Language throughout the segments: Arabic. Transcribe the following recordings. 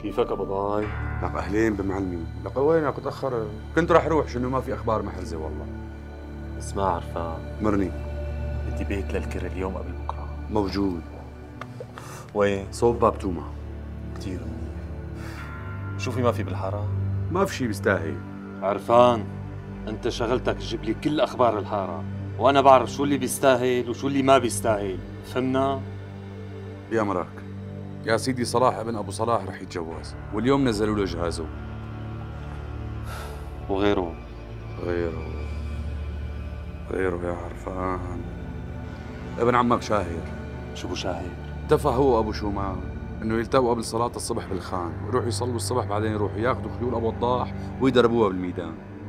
كيفك ابو ضاي؟ لك اهلين بمعلمي. لك وينك تاخر؟ كنت راح اروح، شنو ما في اخبار محرزه والله. بس ما عرفان. مرني. بدي بيت للكر اليوم قبل بكره. موجود. وين؟ صوب باب توما. كثير منيح. شو في ما في بالحاره؟ ما في شيء بيستاهل. عرفان، انت شغلتك تجيب لي كل اخبار الحاره، وانا بعرف شو اللي بيستاهل وشو اللي ما بيستاهل، فهمنا؟ بأمرك. يا سيدي صلاح ابن ابو صلاح رح يتجوز، واليوم نزلوا له جهازه. وغيره؟ غيره يا عرفان. ابن عمك شاهر. شو ابو شاهر؟ اتفق هو وابو شومان انه يلتقوا قبل صلاة الصبح بالخان، ويروحوا يصلوا الصبح، بعدين يروحوا ياخذوا خيول ابو وضاح ويدربوها بالميدان.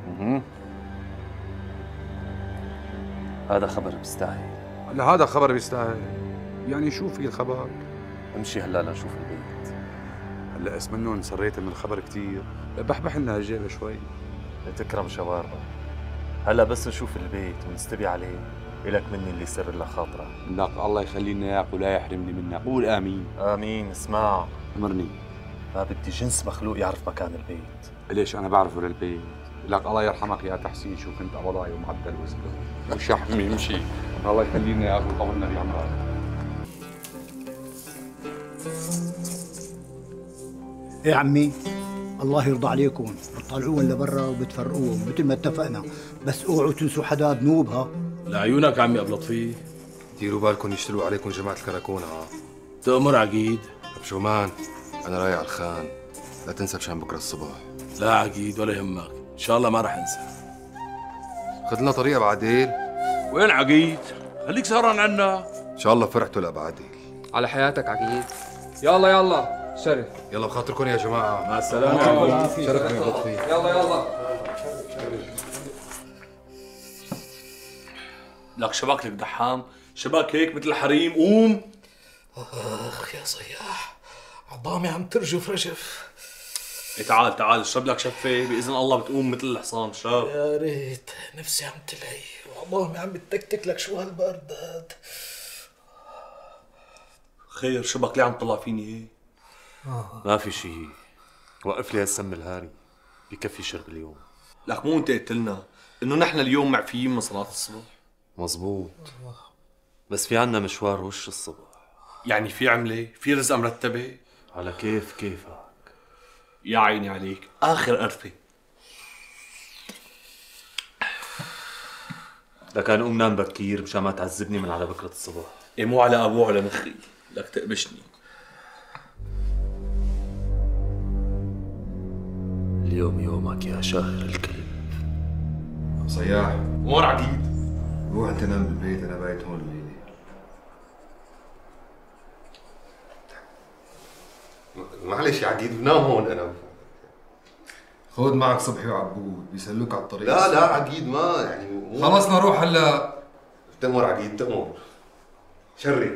هذا خبر بيستاهل. لا هذا خبر بيستاهل. يعني شو في الخبر؟ امشي هلا لنشوف البيت. هلا اسم منه انسريت من الخبر كثير، بحبح لنا هالجيبه شوي. تكرم شواربك. هلا بس نشوف البيت ونستبي عليه، إلك مني اللي سر لك خاطرك. لك الله يخلي لنا اياك ولا يحرمني منك، قول امين. امين. اسمع، امرني. ما بدي جنس مخلوق يعرف مكان البيت. ليش انا بعرفه للبيت؟ لك الله يرحمك يا تحسين، شو كنت ابضاي ومعدل وزكر وشحمي امشي. الله يخلي لنا اياك وطولنا بعمرك. ايه عمي، الله يرضى عليكم، بتطلعوهم لبرا وبتفرقوهم مثل ما اتفقنا، بس اوعوا تنسوا حدا ذنوب. ها لعيونك عمي ابو لطفي. ديروا بالكم يشتروا عليكم جماعة الكراكون. ها تأمر عقيد. طب شو مان، انا رايح على الخان، لا تنسى مشان بكره الصبح. لا عقيد ولا يهمك، ان شاء الله ما راح انسى. خذ لنا طريقة بعدين. وين عقيد؟ خليك سهران عنا. ان شاء الله فرحتوا لبعدين. على حياتك عقيد. يلا يلا شرف. يلا بخاطركم يا جماعة. مع السلامة. شرفنا يا لطفي. يلا لك شباك لك دحام، شباك هيك مثل الحريم. قوم. اخ يا صياح، عظامي عم ترجف رجف. تعال تعال اشرب لك شفه، باذن الله بتقوم مثل الحصان. شرب. يا ريت، نفسي عم تلهي وعظامي عم بتكتك. لك شو هالبرد هاد؟ خير شبك ليه عم تطلع فيني هيك؟ ما في شيء، وقف لي هالسم الهاري، بكفي شرب اليوم. لك مو انت قلت لنا انه نحن اليوم معفيين من صلاة الصبح؟ مزبوط، بس في عنا مشوار وش الصبح. يعني في عملة، في رزقة مرتبة. على كيفك. يا عيني عليك، آخر قرفة. لكان قوم نام بكير مشان ما تعذبني من على بكرة الصبح. إيه مو على أبوه على مخي، لك تقبشني. اليوم يومك يا شاهر الكلب. صياح، مور عقيد. روح انت نام بالبيت، انا بايت هون الليلة. معلش يا عقيد، بنام هون انا. خذ معك صبحي وعبود بيسلوك على الطريق. لا عقيد، ما يعني خلصنا روح هلا. تمر عقيد تمر. شرف.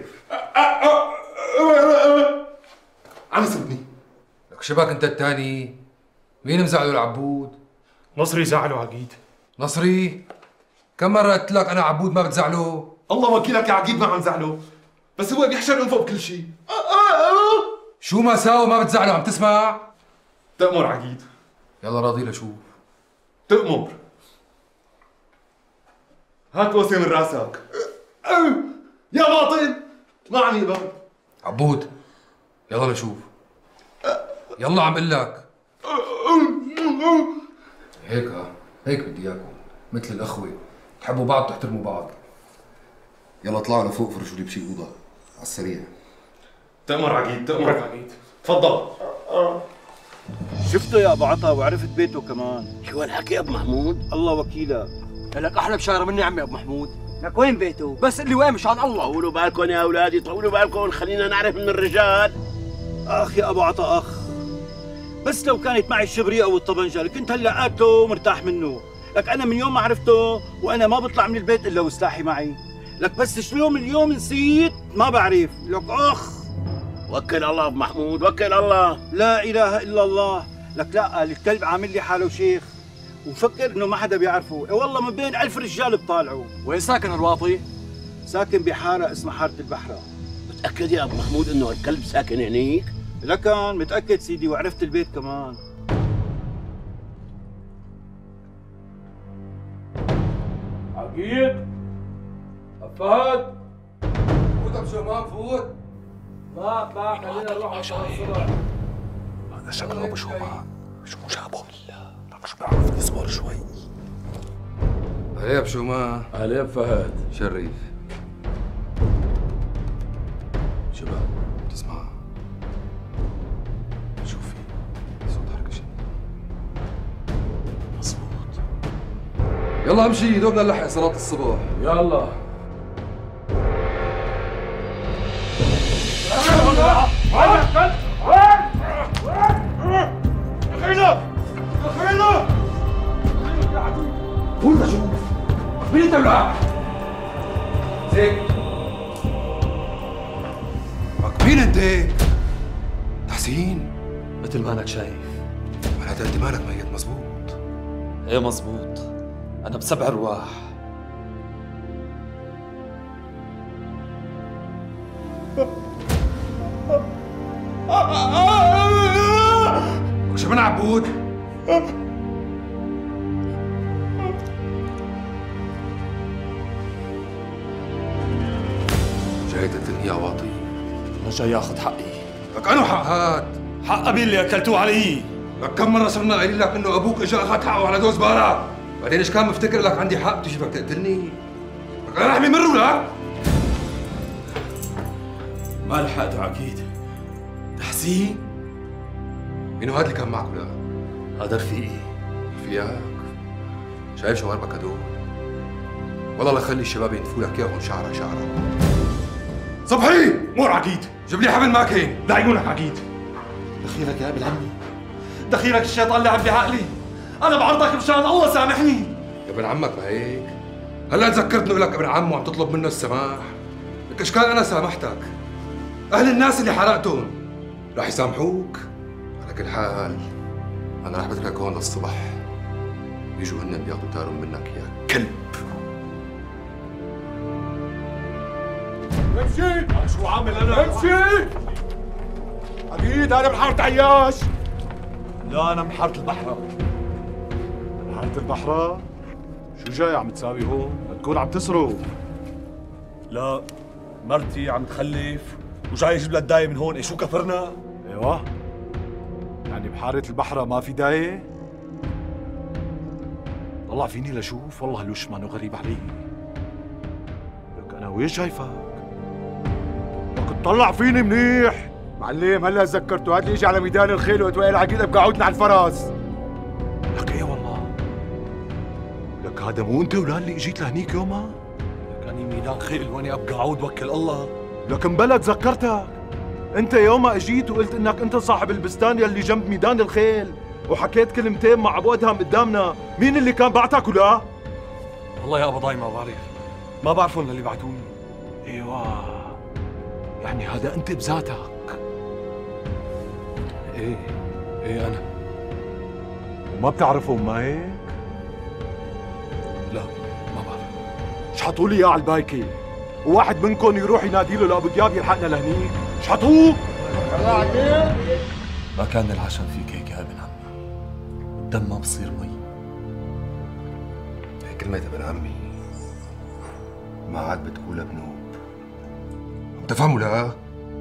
عم يسبني. لك شباك انت الثاني، مين مزعله العبود؟ نصري زعله عقيد. نصري؟ كم مرة قلت لك انا عبود ما بتزعله؟ الله وكيلك يا عقيد، ما عم زعله، بس هو بيحشر انفه بكل شيء. شو ما ساوى ما بتزعله، عم تسمع؟ تأمر عقيد. يلا راضي لشوف. تأمر. هات وصي من راسك. يا باطل، ما عم يقبل. عبود يلا لشوف. يلا عم قل لك. هيك هيك بدي اياكم، مثل الاخوه، تحبوا بعض تحترموا بعض. يلا اطلعوا لفوق، فرشوا لي بشي اوضه على السريع. تأمر عقيد، تأمر عقيد. تفضل. شفته يا ابو عطا وعرفت بيته كمان. شو هالحكي يا ابو محمود؟ الله وكيلك. لك احلى بشاره مني عمي ابو محمود. لك وين بيته؟ بس اللي وين مشان الله. طولوا بالكم يا اولادي، طولوا بالكم، خلينا نعرف من الرجال. اخ يا ابو عطا اخ، بس لو كانت معي الشبري او الطبنجه كنت هلا قاتله ومرتاح منه. لك انا من يوم ما عرفته وانا ما بطلع من البيت الا وسلاحي معي. لك بس شلون اليوم نسيت ما بعرف. لك اخ. وكل الله ابو محمود، وكل الله. لا اله الا الله. لك لا، الكلب عامل لي حاله شيخ ومفكر انه ما حدا بيعرفه. اي والله من بين 1000 رجال بطالعه. وين ساكن الواطي؟ ساكن بحاره اسمها حاره البحره. متاكد يا ابو محمود انه الكلب ساكن هنيك؟ لكن متأكد سيدي وعرفت البيت كمان. عقيد فهد فوت ابو شومان فوت. ما خلينا نروح على الصبح. هذا شكله ابو شومان. شو جابه؟ لك شو بيعرف يصبر شوي. عليه ابو شومان. عليه فهد. شريف. شباب تسمع؟ شوفي صوت حركة شيء مظبوط. يلا امشي دوبنا نلحق صلاة الصبح. يلا قول شوف مين انت ولا زيك؟ مين انت؟ تحسين؟ مثل ما انك شايف. معناتها انت مالك ميت مزبوط. ايه مزبوط، انا بسبع ارواح. شو من عبود؟ جاي تقتلني يا واطي؟ انا جاي اخذ حقي. لك انو حق هاد؟ حق ابي اللي اكلتوه علي. لك كم مرة صرنا قايلين لك انه ابوك اجى اخذ حقه على دوز بارا، بعدين ايش كان مفتكر لك عندي حق تجي بدك تقتلني؟ لك انا لحمي مر ولا؟ ما لحقته عقيد. تحسين؟ مين هاد اللي كان معك ولا؟ هذا رفيقي. رفيقك؟ شايف شواربك هدول؟ والله لا خلي الشباب ينتفوا لك اياهم شعره شعره. صبحي! مور عقيد. جيب لي حبل ماكين. لعيونك عقيد. دخيلك يا ابن عمي، دخيلك الشيطان لعب بعقلي. انا بعرضك مشان الله سامحني. يا ابن عمك ما هيك؟ هلا تذكرت انه لك ابن عم وعم تطلب منه السماح؟ لك ايش كان انا سامحتك؟ اهل الناس اللي حرقتهم راح يسامحوك؟ على كل حال انا راح بتركك هون للصبح، يجوا هن بياخذوا تارهم منك يا كلب. امشي! شو عامل انا؟ امشي! عقيد انا بحارة عياش. لا انا بحارة البحرة. بحارة البحرة؟ شو جاي عم تساوي هون؟ بتكون عم تسرق. لا مرتي عم تخلف وجاي اجيب لها الداية من هون، ايه شو كفرنا؟ ايوه يعني بحارة البحرة ما في داية؟ طلع فيني لشوف، والله الوش مانو غريب علي. لك انا ويش شايفك؟ لك تطلع فيني منيح. معلم هلا تذكرته، هات لي اجي على ميدان الخيل وقت وائل عقيد ابقى عودنا على الفرس. لك ايه والله؟ لك هذا مو انت ولا اللي اجيت لهنيك يومها؟ لك اني ميدان خيل واني ابقى عود وكل الله. لك مبلا تذكرتك، انت يومها اجيت وقلت انك انت صاحب البستان يلي جنب ميدان الخيل، وحكيت كلمتين مع ابو ادهم قدامنا، مين اللي كان بعتك ولا؟ والله يا ابو ضاي ما بعرف، ما بعرفهم اللي بعتوني. ايوه يعني هذا انت بذاتك. ايه انا. وما بتعرفهم ما هيك؟ لا ما بعرف. شحطوا لي اياه على البايكي، وواحد منكم يروح ينادي له لابو دياب يلحقنا لهنيك، شحطوه. ما كان العشم فيك هيك يا ابن عمي، الدم ما بصير مي. هي كلمة ابن عمي ما عاد بتقولها بنوب، عم تفهموا لا؟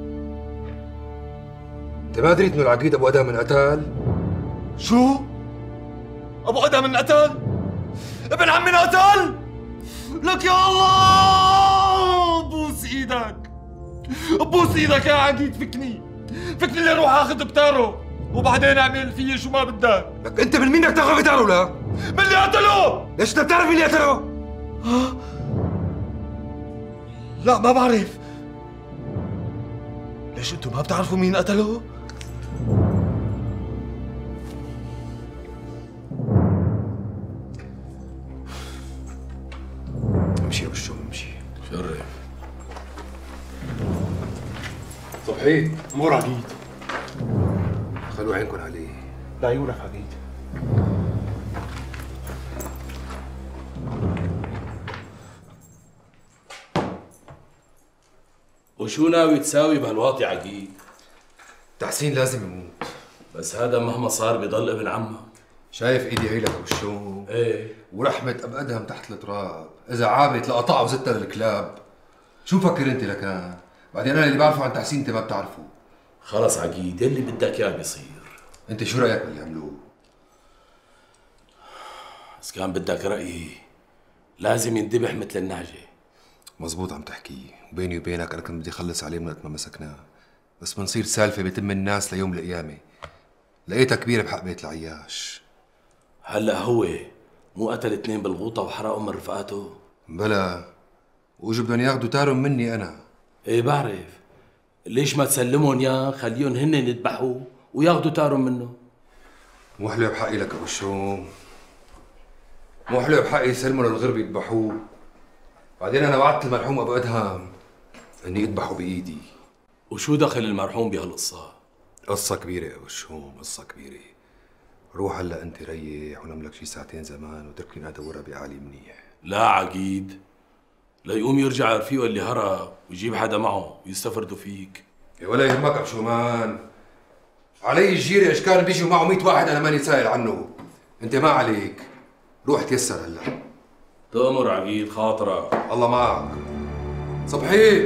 انت ما دريت انه العقيد ابو ادهم انقتل؟ شو؟ ابو ادهم انقتل؟ ابن عمي انقتل؟ لك يا الله بوس ايدك، بوس ايدك يا عقيد، فكني اللي اروح اخذ بتاره وبعدين اعمل فيي شو ما بدك. لك انت من مين بدك تاخذ بتاره لا؟ من اللي قتله. ليش انت بتعرف مين اللي قتله؟ لا ما بعرف. ليش انتم ما بتعرفوا مين قتله؟ امشي يا بالشوم امشي. شرف. صبحي مور عقيد. خلوا عينكم عليه. لعيونك عقيد. وشو ناوي تساوي بهالواطي عقيد؟ تحسين لازم يموت. بس هذا مهما صار بضل ابن عمك. شايف ايدي هي لك وشو؟ ايه. ورحمة اب ادهم تحت التراب، اذا عابت لقطعها وزتها للكلاب. شو مفكر انت لكان؟ بعدين انا اللي بعرفه عن تحسين انت ما بتعرفه. خلص عقيد، يلي بدك اياه بيصير. انت شو رايك باللي عملوه؟ بس كان بدك رايي لازم يندبح مثل النعجه. مزبوط عم تحكي، وبيني وبينك انا كنت بدي اخلص عليه من وقت ما مسكناه، بس بنصير سالفه بتم الناس ليوم القيامه. لقيتها كبيره بحق بيت العياش. هلا هو مو قتل 2 بالغوطه وحرقهم من رفقاته؟ بلا، واجوا بدهم ياخذوا تارهم مني انا. ايه بعرف، ليش ما تسلمهم يا خليهم هن يذبحوه وياخذوا تارهم منه؟ مو حلو بحقي لك ابو الشوم، مو حلو بحقي يسلموا للغرب يذبحوه. بعدين انا وعدت المرحوم ابو ادهم اني اذبحه بايدي. وشو دخل المرحوم بهالقصه؟ قصه كبيره ابو الشوم، قصه كبيره. روح هلا انت ريح ونام لك شي ساعتين زمان وتركني ادورها بعالي منيح. لا عقيد، ليقوم يرجع رفيقه اللي هرب ويجيب حدا معه ويستفردوا فيك. يا ولا يهمك ابو شومان، علي الجيري اشكال بيجوا معه 100 واحد انا ماني سائل عنه. انت ما عليك، روح تيسر هلا. تأمر عقيد خاطرك. الله معك. صبحي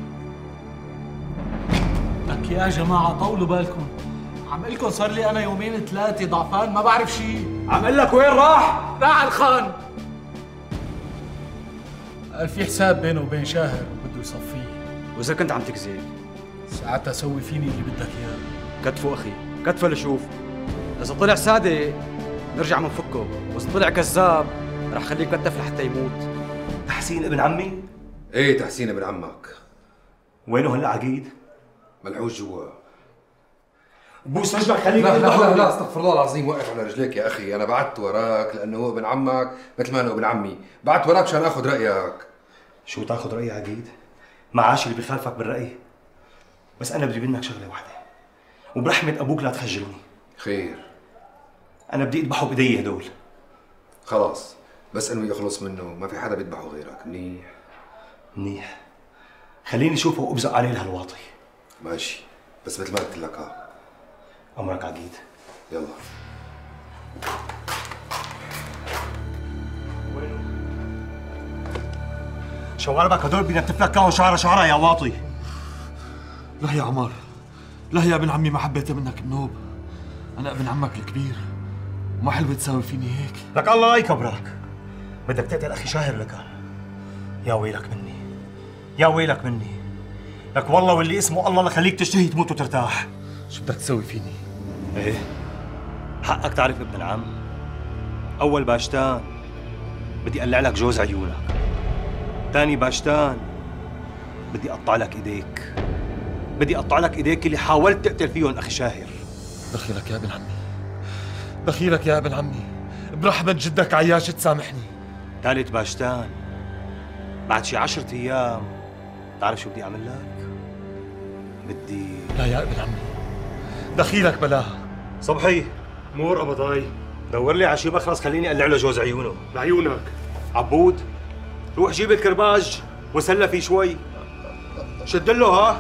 لك يا جماعة طولوا بالكم، عم قلكم صار لي أنا يومين 3 ضعفان ما بعرف شيء. عم قل لك وين راح؟ راح على الخان. قال في حساب بينه وبين شاهر وبده يصفيه. وإذا كنت عم تكذب ساعتها سوي فيني اللي بدك إياه. كتفه أخي، كتفه لشوف. إذا طلع صادق نرجع منفكه، وإذا طلع كذاب رح خليه يكتف لحتى يموت. تحسين ابن عمي؟ ايه تحسين ابن عمك. وينه هلا عقيد؟ ملحوش جوا. بوس رجلك خليك. لا لا لا, لا استغفر الله العظيم، وقف على رجليك يا اخي. انا بعدت وراك لانه هو ابن عمك مثل ما انا ابن عمي، بعدت وراك عشان اخذ رايك. شو تاخذ رايي عقيد؟ معاش اللي بخالفك بالراي، بس انا بدي منك شغله واحده، وبرحمه ابوك لا تخجلني. خير. انا بدي اذبحه بايدي هدول. خلاص، بس انه يخلص منه، ما في حدا بيذبحه غيرك. منيح؟ منيح. خليني اشوفه وابزق عليه لهالواطي. ماشي، بس مثل ما قلت لك. امرك عقيد. يلا. شواربك هدول بينتف لك كاو شعره يا واطي. لا يا عمر، لا يا ابن عمي، ما حبيت منك النوب. انا ابن عمك الكبير وما حلو تساوي فيني هيك. لك الله لا يكبرك. بدك تقتل اخي شاهر لك. يا ويلك مني، يا ويلك مني. لك والله واللي اسمه الله لخليك تشتهي تموت وترتاح. شو بدك تسوي فيني؟ ايه حقك تعرف ابن العم. اول باشتان بدي اقلع لك جوز عيونك، ثاني باشتان بدي اقطع لك ايديك، بدي اقطع لك ايديك اللي حاولت تقتل فيهم اخي شاهر. دخيلك يا ابن عمي، دخيلك يا ابن عمي، برحمة جدك عياش تسامحني. ثالث باشتان بعد شي 10 ايام تعرف شو بدي اعمل لك؟ بدي. لا يا ابن عمي، دخيلك بلاها. صبحي مور قبضاي، دور لي على شي بخرس خليني اقلع له جوز عيونه. لعيونك. عبود روح جيب الكرباج وسلى فيه شوي. شد له ها.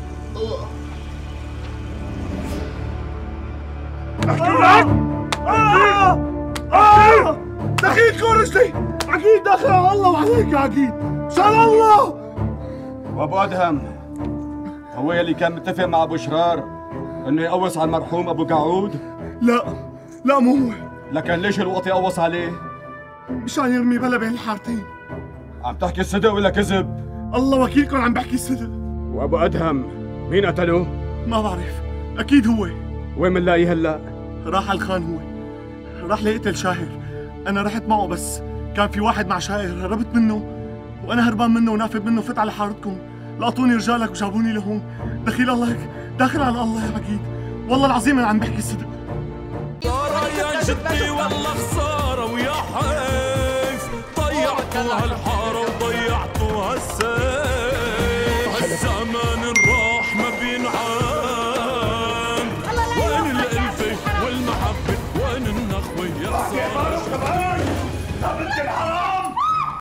دخيل كون رجلي عقيد، دخل على الله وعليك يا عقيد، شال الله. وابو ادهم هو يلي كان متفق مع ابو شرار انه يقوص على المرحوم ابو قعود؟ لا مو هو. لكن ليش الوطي قوص عليه؟ مشان يرمي بلا بين الحارتين. عم تحكي الصدق ولا كذب؟ الله وكيلكم عم بحكي الصدق. وابو ادهم مين قتله؟ ما بعرف، اكيد هو. وين منلاقيه هلا؟ راح على الخان هو، راح ليقتل شاهر. انا رحت معه بس كان في واحد مع شاهر، هربت منه وانا هربان منه ونافد منه. فت على حارتكم لقطوني رجالك وجابوني لهون. دخيل الله هيك، داخل على الله يا عقيد، والله العظيم انا عم بحكي الصدق. يا جدي والله خساره ويا حيف ضيعتوا هالحاره.